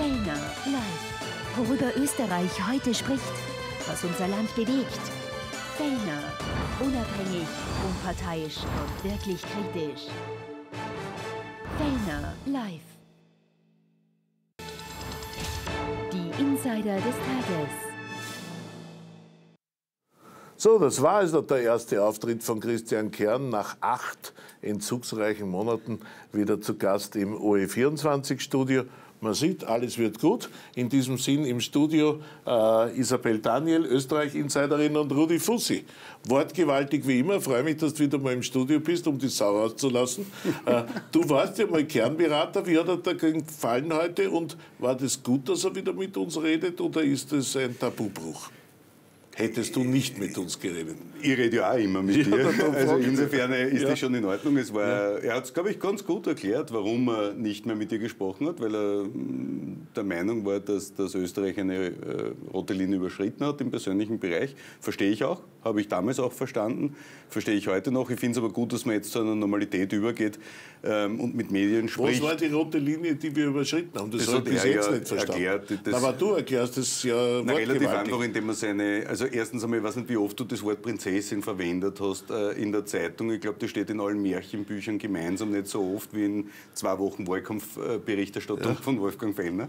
Fellner live. Worüber Österreich heute spricht, was unser Land bewegt. Fellner, unabhängig, unparteiisch und wirklich kritisch. Fellner live. Die Insider des Tages. So, das war also der erste Auftritt von Christian Kern nach 8 entzugsreichen Monaten wieder zu Gast im OE24-Studio. Man sieht, alles wird gut. In diesem Sinn im Studio Isabel Daniel, Österreich-Insiderin, und Rudi Fussi. Wortgewaltig wie immer. Freue mich, dass du wieder mal im Studio bist, um die Sau auszulassen. Du warst ja mal Kernberater. Wie hat er dir gefallen heute? Und war das gut, dass er wieder mit uns redet, oder ist es ein Tabubruch? Hättest du nicht mit uns geredet? Ich rede ja auch immer mit dir. Also insofern ist das schon in Ordnung. Er hat es, glaube ich, ganz gut erklärt, warum er nicht mehr mit dir gesprochen hat, weil er der Meinung war, dass Österreich eine rote Linie überschritten hat im persönlichen Bereich. Verstehe ich auch, habe ich damals auch verstanden, verstehe ich heute noch. Ich finde es aber gut, dass man jetzt zu einer Normalität übergeht und mit Medien spricht. Was war die rote Linie, die wir überschritten haben? Das habe ich bis jetzt nicht verstanden. Erklärt, aber du erklärst es ja relativ einfach, indem man also erstens einmal, ich weiß nicht, wie oft du das Wort Prinzessin verwendet hast in der Zeitung. Ich glaube, das steht in allen Märchenbüchern gemeinsam, nicht so oft wie in 2 Wochen Wahlkampfberichterstattung von Wolfgang Fellner.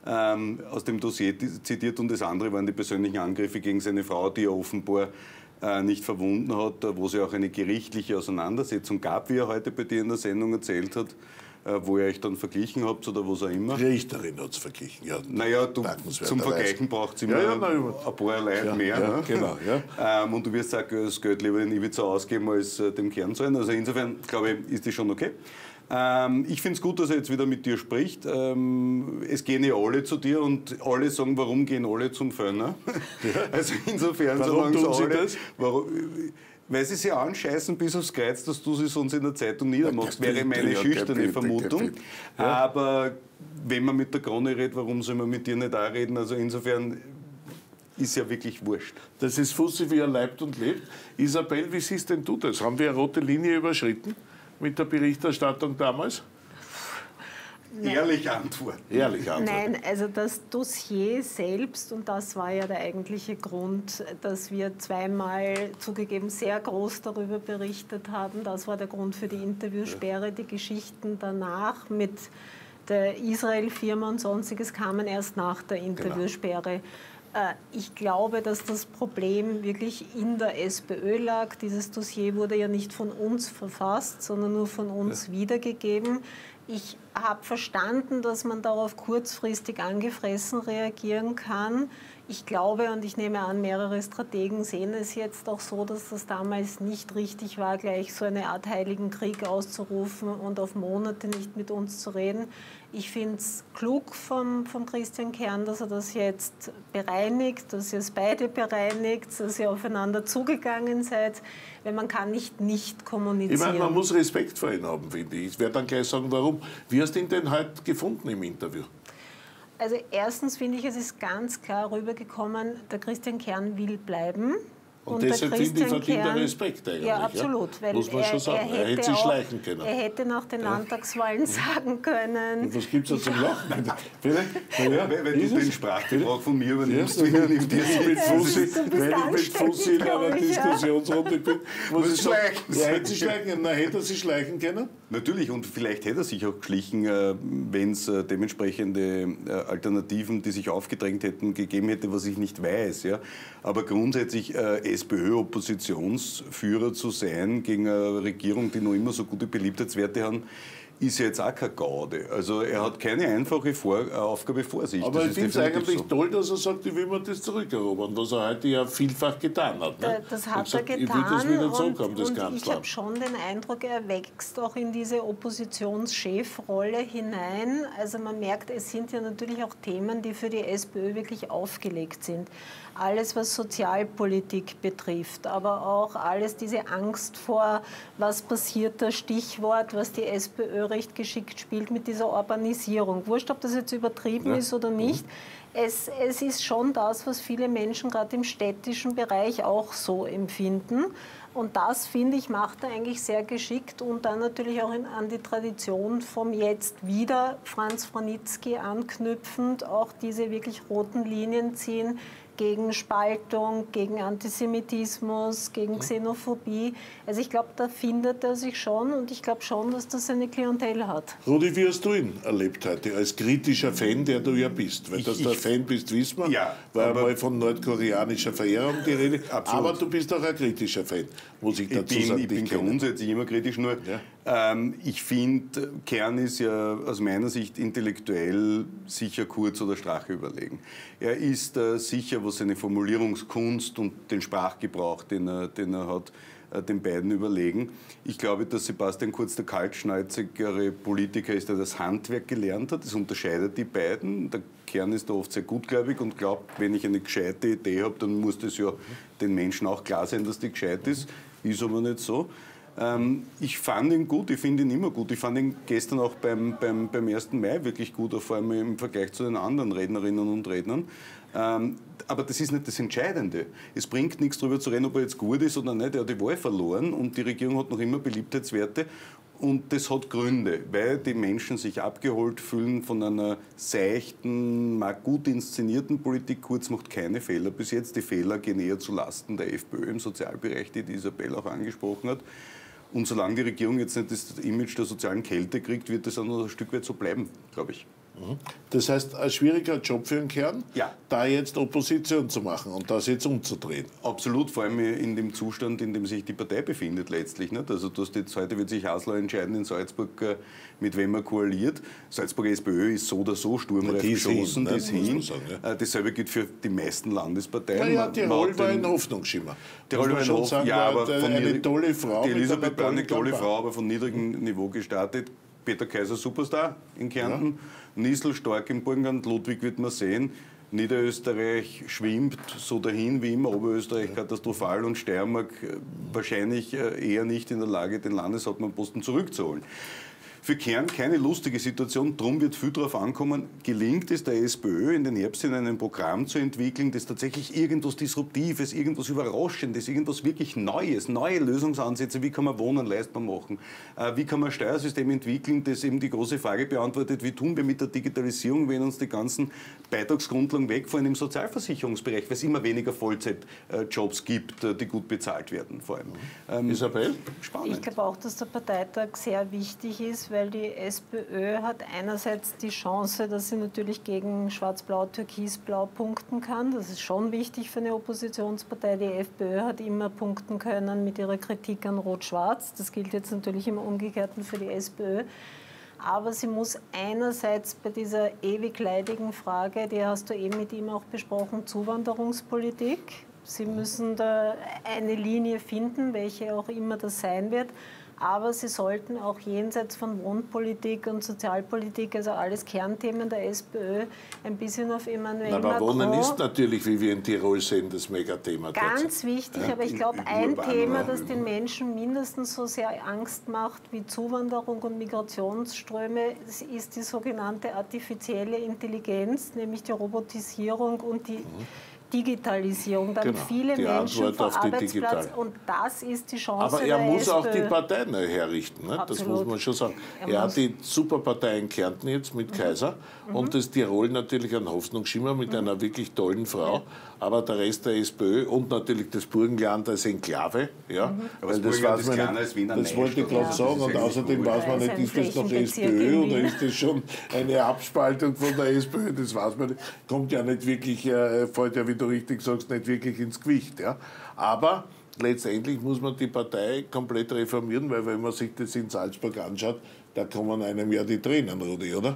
Aus dem Dossier zitiert, und das andere waren die persönlichen Angriffe gegen seine Frau, die er offenbar nicht verwunden hat, wo es ja auch eine gerichtliche Auseinandersetzung gab, wie er heute bei dir in der Sendung erzählt hat, wo ihr euch dann verglichen habt oder was auch immer. Die Richterin hat es verglichen, ja. Naja, zum Vergleichen braucht es immer ein paar Leute mehr. Ja, ne? Genau, ja. Und du wirst auch das Geld lieber in Ibiza ausgeben, als dem Kern zahlen. Also insofern, glaube ich, ist das schon okay. Ich finde es gut, dass er jetzt wieder mit dir spricht. Es gehen ja alle zu dir und alle sagen, warum gehen alle zum Fellner? Ja. Also insofern, warum tun sie das? Weil sie sich anscheißen bis aufs Kreuz, dass du sie sonst in der Zeitung niedermachst, wäre meine schüchterne Vermutung. Ja. Aber wenn man mit der Krone redet, warum soll man mit dir nicht auch reden? Also insofern ist ja wirklich wurscht. Das ist Fussi, wie er leibt und lebt. Isabel, wie siehst denn du das? Haben wir eine rote Linie überschritten mit der Berichterstattung damals? Nein. Ehrliche Antwort. Ehrliche Antwort. Nein, also das Dossier selbst, und das war ja der eigentliche Grund, dass wir zweimal zugegeben sehr groß darüber berichtet haben. Das war der Grund für die Interviewsperre. Die Geschichten danach mit der Israel-Firma und Sonstiges kamen erst nach der Interviewsperre. Ich glaube, dass das Problem wirklich in der SPÖ lag. Dieses Dossier wurde ja nicht von uns verfasst, sondern nur von uns wiedergegeben. Ich habe verstanden, dass man darauf kurzfristig angefressen reagieren kann. Ich glaube, und ich nehme an, mehrere Strategen sehen es jetzt auch so, dass das damals nicht richtig war, gleich so eine Art Heiligen Krieg auszurufen und auf Monate nicht mit uns zu reden. Ich finde es klug vom Christian Kern, dass er das jetzt bereinigt, dass ihr es beide bereinigt, dass ihr aufeinander zugegangen seid, weil man kann nicht kommunizieren. Ich meine, man muss Respekt vor ihm haben, finde ich. Ich werde dann gleich sagen, warum. Wie hast du ihn denn heute gefunden im Interview? Also erstens finde ich, es ist ganz klar rübergekommen, der Christian Kern will bleiben. Und deshalb finde ich, verdient er Respekt eigentlich. Ja, absolut. Ja? Muss man schon sagen. Er hätte sich schleichen können. Er hätte nach den Landtagswahlen sagen können. Und was gibt es da zum Lachen? Wenn du den Sprachgebrauch von mir übernimmst, wenn ich mit Fussi in einer Diskussionsrunde bin, muss ich sagen, er hätte sich schleichen können. Hätte er sich schleichen können? Natürlich, und vielleicht hätte er sich auch geschlichen, wenn es dementsprechende Alternativen, die sich aufgedrängt hätten, gegeben hätte, was ich nicht weiß. Ja? Aber grundsätzlich SPÖ-Oppositionsführer zu sein gegen eine Regierung, die noch immer so gute Beliebtheitswerte haben, ist ja jetzt auch keine Gaude. Also er hat keine einfache Aufgabe vor sich. Aber ich finde es eigentlich toll, dass er sagt, ich will mir das zurückerobern, was er heute ja vielfach getan hat. Ne? Das hat er getan. Ich will das wieder zurückhaben, das Kanzler. Ich habe schon den Eindruck, er wächst auch in diese Oppositionschefrolle hinein. Also man merkt, es sind ja natürlich auch Themen, die für die SPÖ wirklich aufgelegt sind. Alles, was Sozialpolitik betrifft, aber auch alles diese Angst vor, was passiert, das Stichwort, was die SPÖ recht geschickt spielt mit dieser Urbanisierung. Wurscht, ob das jetzt übertrieben ist oder nicht. Es ist schon das, was viele Menschen gerade im städtischen Bereich auch so empfinden. Und das, finde ich, macht er eigentlich sehr geschickt und dann natürlich auch an die Tradition vom jetzt wieder Franz Vranitzky anknüpfend, auch diese wirklich roten Linien ziehen gegen Spaltung, gegen Antisemitismus, gegen Xenophobie. Also ich glaube, da findet er sich schon und ich glaube schon, dass das eine Klientel hat. Rudi, wie hast du ihn erlebt heute als kritischer Fan, der du ja bist? Weil dass du ein Fan bist, wissen wir. Ja, war mal von nordkoreanischer Verehrung die Rede. Absolut. Aber du bist auch ein kritischer Fan, muss ich dazu sagen. Ich bin grundsätzlich immer kritisch, nur ich finde, Kern ist ja aus meiner Sicht intellektuell sicher Kurz oder Strache überlegen. Er ist sicher, was seine Formulierungskunst und den Sprachgebrauch, den er hat, den beiden überlegen. Ich glaube, dass Sebastian Kurz der kaltschnäuzigere Politiker ist, der das Handwerk gelernt hat. Das unterscheidet die beiden. Der Kern ist da oft sehr gutgläubig und glaubt, wenn ich eine gescheite Idee habe, dann muss das ja den Menschen auch klar sein, dass die gescheit ist. Ist aber nicht so. Ich fand ihn gut, ich finde ihn immer gut. Ich fand ihn gestern auch beim 1. Mai wirklich gut, vor allem im Vergleich zu den anderen Rednerinnen und Rednern. Aber das ist nicht das Entscheidende. Es bringt nichts darüber zu reden, ob er jetzt gut ist oder nicht. Er hat die Wahl verloren und die Regierung hat noch immer Beliebtheitswerte. Und das hat Gründe, weil die Menschen sich abgeholt fühlen von einer seichten, mal gut inszenierten Politik. Kurz macht keine Fehler bis jetzt. Die Fehler gehen eher zu Lasten der FPÖ im Sozialbereich, die Isabel auch angesprochen hat. Und solange die Regierung jetzt nicht das Image der sozialen Kälte kriegt, wird das auch noch ein Stück weit so bleiben, glaube ich. Das heißt, ein schwieriger Job für den Kern, ja, da jetzt Opposition zu machen und das jetzt umzudrehen. Absolut, vor allem in dem Zustand, in dem sich die Partei befindet letztlich. Nicht? Also heute wird sich Hasler entscheiden in Salzburg, mit wem er koaliert. Salzburger SPÖ ist so oder so sturmreif geschossen, die ist hin. Dasselbe gilt für die meisten Landesparteien. Ja, Tirol war ein Hoffnungsschimmer. Tirol war ein Hoffnungsschimmer, ja, aber eine tolle Frau. Die Elisabeth war eine tolle Frau, aber von niedrigem Niveau gestartet. Peter Kaiser Superstar in Kärnten, ja. Niesel stark im Burgenland, Ludwig wird man sehen. Niederösterreich schwimmt so dahin wie immer, Oberösterreich katastrophal und Steiermark wahrscheinlich eher nicht in der Lage, den Landeshauptmannposten zurückzuholen. Für Kern keine lustige Situation, darum wird viel darauf ankommen, gelingt es der SPÖ in den Herbst in ein Programm zu entwickeln, das tatsächlich irgendwas Disruptives, irgendwas Überraschendes, irgendwas wirklich Neues, neue Lösungsansätze, wie kann man Wohnen leistbar machen, wie kann man ein Steuersystem entwickeln, das eben die große Frage beantwortet, wie tun wir mit der Digitalisierung, wenn uns die ganzen Beitragsgrundlagen wegfallen im Sozialversicherungsbereich, weil es immer weniger Vollzeitjobs gibt, die gut bezahlt werden vor allem. Isabel? Spannend. Ich glaube auch, dass der Parteitag sehr wichtig ist, weil die SPÖ hat einerseits die Chance, dass sie natürlich gegen Schwarz-Blau, Türkis-Blau punkten kann. Das ist schon wichtig für eine Oppositionspartei. Die FPÖ hat immer punkten können mit ihrer Kritik an Rot-Schwarz. Das gilt jetzt natürlich im Umgekehrten für die SPÖ. Aber sie muss einerseits bei dieser ewig leidigen Frage, die hast du eben mit ihm auch besprochen, Zuwanderungspolitik. Sie müssen da eine Linie finden, welche auch immer das sein wird. Aber sie sollten auch jenseits von Wohnpolitik und Sozialpolitik, also alles Kernthemen der SPÖ, ein bisschen auf Emmanuel Macron... Aber Wohnen ist natürlich, wie wir in Tirol sehen, das Megathema. Ganz wichtig, aber ich glaube, ein Thema, das den Menschen mindestens so sehr Angst macht wie Zuwanderung und Migrationsströme, ist die sogenannte artifizielle Intelligenz, nämlich die Robotisierung und die Digitalisierung, dann viele Menschen vom Arbeitsplatz und das ist die Chance Aber er muss auch die Partei neu herrichten, ne? Das muss man schon sagen. Er hat die Superpartei in Kärnten jetzt mit Kaiser und das Tirol natürlich ein Hoffnungsschimmer mit einer wirklich tollen Frau, aber der Rest der SPÖ und natürlich das Burgenland als Enklave. Ja? Aber das weiß man nicht, das wollte ich gerade sagen und außerdem weiß man nicht, ist das noch SPÖ oder ist das schon eine Abspaltung von der SPÖ, das weiß man nicht. Kommt ja nicht wirklich, fällt ja, wie du richtig sagst, nicht wirklich ins Gewicht. Ja? Aber letztendlich muss man die Partei komplett reformieren, weil wenn man sich das in Salzburg anschaut, da kommen einem ja die Tränen, Rudi, oder?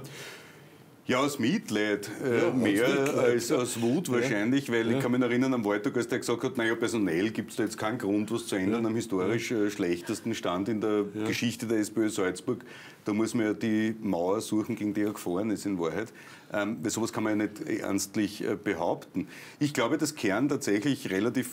Ja, aus Mitleid, mehr als aus Wut wahrscheinlich, weil ich kann mich erinnern am Wahltag, als der gesagt hat, naja, personell gibt es da jetzt keinen Grund, was zu ändern am historisch schlechtesten Stand in der Geschichte der SPÖ Salzburg. Da muss man ja die Mauer suchen, gegen die er gefahren ist in Wahrheit. Weil sowas kann man ja nicht ernstlich behaupten. Ich glaube, dass Kern tatsächlich relativ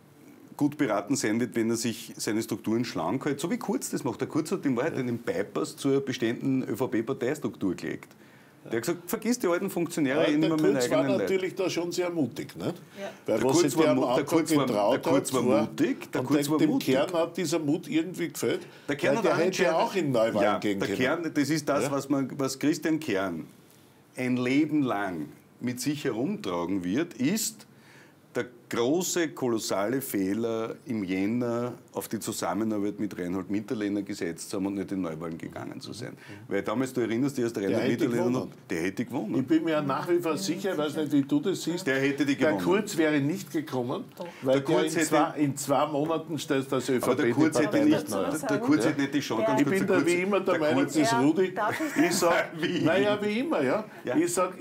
gut beraten sein wird, wenn er sich seine Strukturen schlank hält, so wie Kurz das macht. Der Kurz hat in Wahrheit einen Bypass zur bestehenden ÖVP-Parteistruktur gelegt. Der hat gesagt, vergiss die alten Funktionäre, Ja, ich nehme der meine Kurz war eigenen Leute. natürlich da schon sehr mutig. Nicht? Ja. Weil Der was Kurz sich der am war mu- der Anfang Kurz war- getraut der Kurz hat, war mutig, der und Kurz war dem mutig. Kern hat dieser Mut irgendwie gefällt. Der Kern Weil der hätte ja auch in Neuwahlen gehen der können. Kern, das ist das, Ja. was Christian Kern ein Leben lang mit sich herumtragen wird, ist der große, kolossale Fehler im Jänner auf die Zusammenarbeit mit Reinhold Mitterlehner gesetzt zu haben und nicht in Neuwahlen gegangen zu sein. Weil damals, du erinnerst dich, dass der Reinhold hätte Mitterlehner gewonnen. der hätte gewonnen. Ich bin mir nach wie vor sicher, ich weiß nicht, wie du das siehst, Der hätte die der gewonnen. Kurz wäre nicht gekommen, weil Der Kurz in zwei Monaten stellt das ÖVP Aber der die Kurz Partei hätte nicht nicht, neu. der Kurz hätte nicht die Chance. ganz Ich kurz, bin der da Kurz- wie immer der Meinung, Kurz- das Ja, Rudi. darf ich Ich sag, Wie? naja, wie immer, ja. Ja. Ich sag,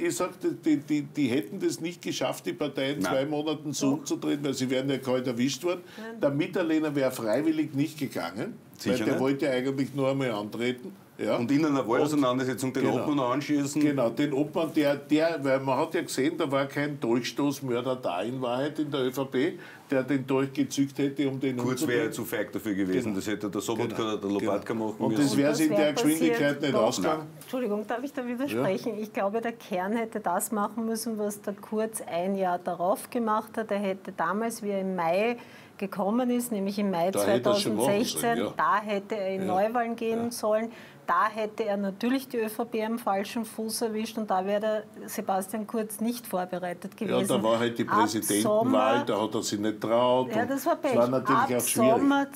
die hätten das nicht geschafft, die Partei in Nein. 2 Monaten so umzudrehen, weil sie wären ja kalt erwischt worden. Der Mitterlehner wäre freiwillig nicht gegangen, Sicher weil der nicht. wollte ja eigentlich nur einmal antreten. Ja. Und in einer Wahlauseinandersetzung den Genau. Obmann anschießen. Genau, den Obmann, weil man hat ja gesehen, da war kein Dolchstoßmörder da in Wahrheit in der ÖVP, der den Dolch gezückt hätte, um den Kurz wäre umzubringen. zu feig dafür gewesen, Genau. das hätte der Sobotka oder der Lopatka machen Und müssen. das wäre in Das der wär Geschwindigkeit passiert. nicht Doch. ausgegangen. Entschuldigung, darf ich da widersprechen? Ich glaube, der Kern hätte das machen müssen, was der Kurz ein Jahr darauf gemacht hat. Er hätte damals, wie er im Mai gekommen ist, nämlich im Mai Da hätte er schon machen 2016, sollen, ja. da hätte er in Neuwahlen gehen sollen. Da hätte er natürlich die ÖVP am falschen Fuß erwischt und da wäre der Sebastian Kurz nicht vorbereitet gewesen. Ja, da war halt die Ab Präsidentenwahl, Sommer- da hat er sich nicht traut. Ja, und das war Pech. Es war natürlich Ab auch schwierig. Sommer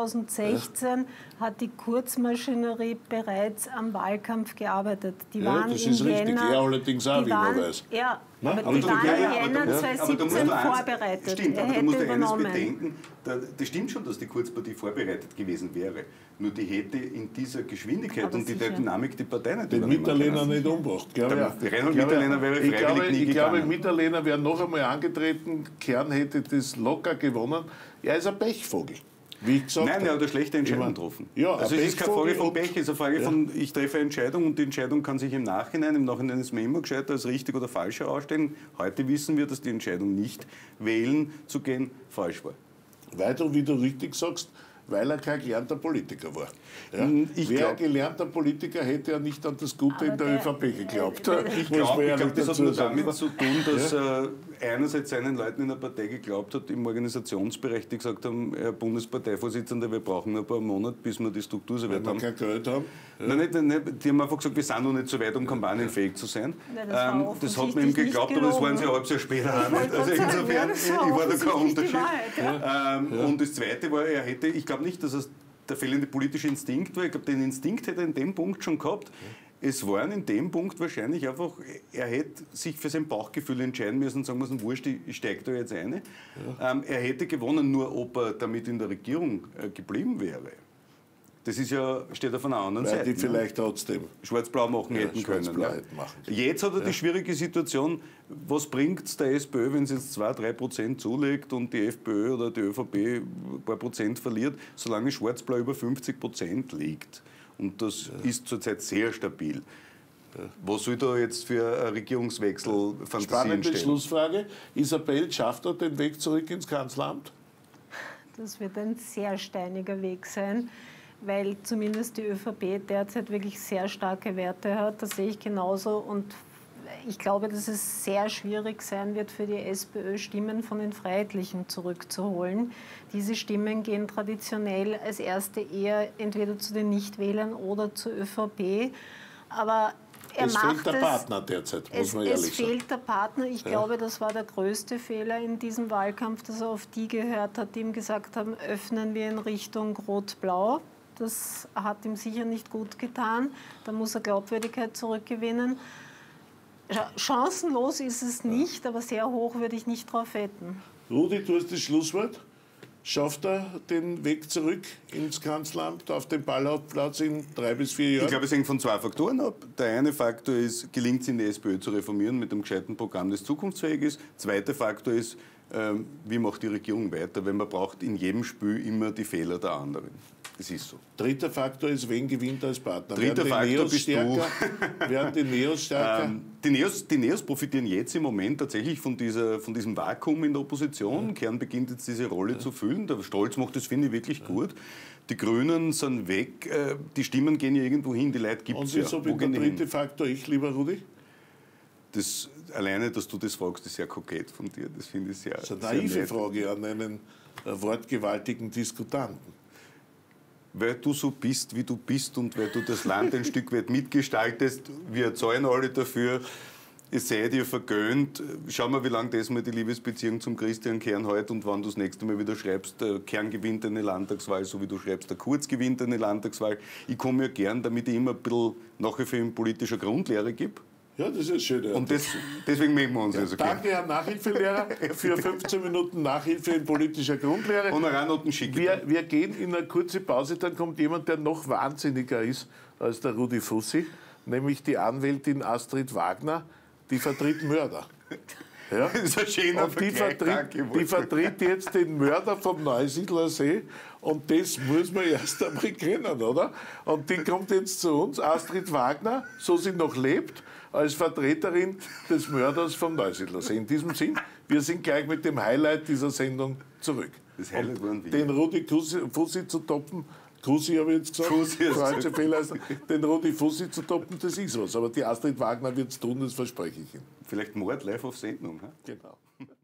2016 hat die Kurzmaschinerie bereits am Wahlkampf gearbeitet. Die Ja, waren das im ist richtig. Jänner, Er allerdings auch, die wie man waren, weiß. Ja, Na, aber aber die du- waren ja, im ja, aber Jänner du musst- aber du musst 2017 nur eins- vorbereitet. Stimmt, Er aber du hätte musst eines übernommen. bedenken, das stimmt schon, dass die Kurzpartie vorbereitet gewesen wäre. Nur die hätte in dieser Geschwindigkeit Aber und der sicher. Dynamik die Partei nicht Den übernehmen Mitterlehner können. nicht umgebracht. Glaube Der ich. Reinhold Glaube, Mitterlehner wäre ich glaube, freiwillig nie Ich glaube, gegangen. Mitterlehner wäre noch einmal angetreten, Kern hätte das locker gewonnen. Er ist ein Pechvogel, wie ich gesagt Nein, habe. er hat eine schlechte Entscheidung Ich mein, getroffen. ja, also ein es ist keine Frage Pechvogel von und- Pech, es ist eine Frage von, ich treffe eine Entscheidung und die Entscheidung kann sich im Nachhinein ist man immer gescheiter als richtig oder falsch herausstellen. Heute wissen wir, dass die Entscheidung nicht wählen zu gehen falsch war. Weil du, wie du richtig sagst, weil er kein gelernter Politiker war. Ja? Ich Wer glaub- gelernter Politiker hätte ja nicht an das Gute Aber in der der- ÖVP geglaubt. Ich Muss man glaube, ehrlich das hat dazu nur sagen. damit zu tun, dass er einerseits seinen Leuten in der Partei geglaubt hat, im Organisationsbereich, die gesagt haben, Herr Bundesparteivorsitzender, wir brauchen noch ein paar Monate, bis wir die Struktur so Weil weit wir haben. kein Geld haben. Nein, nicht, die haben einfach gesagt, wir sind noch nicht so weit, um kampagnenfähig zu sein. Nein, das war Das hat man ihm offensichtlich geglaubt, nicht aber das waren sie ein gelogen. halbes Jahr später auch nicht. wollte Also gerade sagen, insofern, ja, das war ich war da kein offensichtlich die Unterschied. Wahrheit, ja. Und das Zweite war, er hätte, ich glaube nicht, dass es der fehlende politische Instinkt war. Ich glaube, den Instinkt hätte er in dem Punkt schon gehabt. Es waren in dem Punkt wahrscheinlich einfach, er hätte sich für sein Bauchgefühl entscheiden müssen und sagen müssen, wurscht, ich steige da jetzt ein. Er hätte gewonnen, nur ob er damit in der Regierung geblieben wäre. Das ist ja, steht auf einer anderen Weil Seite. die vielleicht trotzdem. Schwarz-Blau machen hätten können. Schwarz-Blau Ja. hätten machen. Jetzt hat er die schwierige Situation, was bringt es der SPÖ, wenn sie jetzt 2-3% zulegt und die FPÖ oder die ÖVP ein paar Prozent verliert, solange Schwarz-Blau über 50% liegt. Und das ist zurzeit sehr stabil. Was soll da jetzt für ein Regierungswechsel Fantasien Spannende stehen? Schlussfrage. Isabel, schafft er den Weg zurück ins Kanzleramt? Das wird ein sehr steiniger Weg sein, weil zumindest die ÖVP derzeit wirklich sehr starke Werte hat. Das sehe ich genauso. Und ich glaube, dass es sehr schwierig sein wird für die SPÖ, Stimmen von den Freiheitlichen zurückzuholen. Diese Stimmen gehen traditionell als erste eher entweder zu den Nichtwählern oder zur ÖVP. Aber er Es macht fehlt der Partner derzeit, muss man es ehrlich sagen. fehlt der Partner. Ich glaube, das war der größte Fehler in diesem Wahlkampf, dass er auf die gehört hat, die ihm gesagt haben, öffnen wir in Richtung Rot-Blau. Das hat ihm sicher nicht gut getan. Da muss er Glaubwürdigkeit zurückgewinnen. Chancenlos ist es nicht, aber sehr hoch würde ich nicht drauf wetten. Rudi, du hast das Schlusswort. Schafft er den Weg zurück ins Kanzleramt auf den Ballhauptplatz in 3 bis 4 Jahren? Ich glaube, es hängt von zwei Faktoren ab. Der eine Faktor ist, gelingt es in der SPÖ zu reformieren mit einem gescheiten Programm, das zukunftsfähig ist. Zweiter Faktor ist, wie macht die Regierung weiter? Weil man braucht in jedem Spiel immer die Fehler der anderen. Das ist so. Dritter Faktor ist, wen gewinnt als Partner? Dritter Faktor bist du. Werden die Neos stärker? Die Neos profitieren jetzt im Moment tatsächlich von diesem Vakuum in der Opposition. Kern beginnt jetzt diese Rolle zu füllen. Der Stolz macht das, finde ich, wirklich gut. Die Grünen sind weg. Die Stimmen gehen ja irgendwo hin. Die Leute gibt Und es ja. wieso Wo bin der gehen die hin? dritte Faktor ich, lieber Rudi? alleine, dass du das fragst, ist sehr kokett von dir. Das finde ich sehr. Das ist eine naive Frage an einen wortgewaltigen Diskutanten. Weil du so bist, wie du bist und weil du das Land ein Stück weit mitgestaltest. Wir zahlen alle dafür. Es sei dir vergönnt. Schau mal, wie lange das mal die Liebesbeziehung zum Christian Kern hält und wann du das nächste Mal wieder schreibst, der Kern gewinnt eine Landtagswahl, so wie du schreibst, der Kurz gewinnt eine Landtagswahl. Ich komme ja gern, damit ich immer ein bisschen nachher für ihn politischer Grundlehre gebe. Ja, das ist schön. Und deswegen mögen wir uns also Danke, Herr Nachhilfelehrer, für 15 Minuten Nachhilfe in politischer Grundlehre. Honorarnoten schicken. Wir gehen in eine kurze Pause, dann kommt jemand, der noch wahnsinniger ist als der Rudi Fussi, nämlich die Anwältin Astrid Wagner, die vertritt Mörder. Ja? Das ist ein schöner und die vertritt jetzt den Mörder vom Neusiedler See und das muss man erst einmal kennen, oder? Und die kommt jetzt zu uns, Astrid Wagner, so sie noch lebt, als Vertreterin des Mörders vom Neusiedler See. In diesem Sinn, wir sind gleich mit dem Highlight dieser Sendung zurück. Das Highlight waren wir. Den Rudi Fussi zu toppen, Kussi habe ich jetzt gesagt, falsche Fehler, den Rudi Fussi zu toppen, das ist was. Aber die Astrid Wagner wird es tun, das verspreche ich Ihnen. Vielleicht Mord live auf Sendung. Genau.